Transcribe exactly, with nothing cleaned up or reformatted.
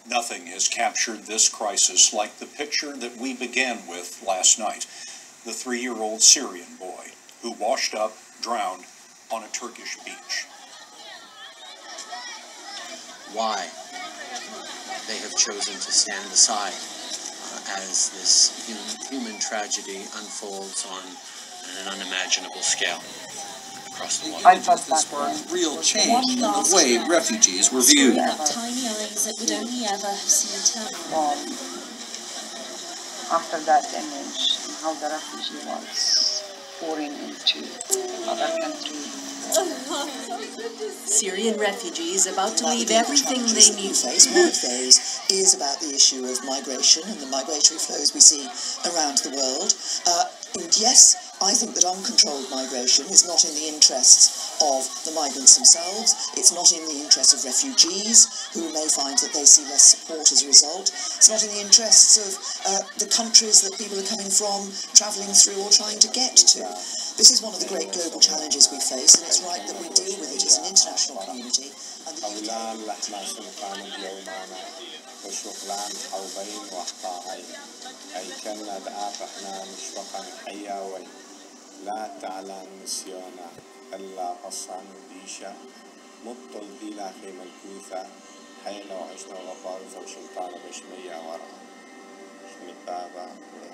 Nothing has captured this crisis like the picture that we began with last night. The three-year-old Syrian boy who washed up, drowned on a Turkish beach. Why they have chosen to stand aside uh, as this human, human tragedy unfolds on an unimaginable scale across the world. I thought that was real change in the way refugees were viewed. Tiny eyes that would only ever have seen her. Um, after that image, how the refugee was pouring into other countries. Syrian refugees about to leave everything they knew. Face. One of those is about the issue of migration and the migratory flows we see around the world. Uh, and yes, I think that uncontrolled migration is not in the interests of the migrants themselves. It's not in the interests of refugees, who may find that they see less support as a result. It's not in the interests of uh, the countries that people are coming from, travelling through or trying to get to. This is one of the great global challenges we face, and it's right that we deal with it as an international community. And the U K لا تعلم نسيانا إلا قصا وديشا مبطل دينا خيم الكوثة حيلا وعشنا وبارزة وشمطانة بشمية ورا شمطابة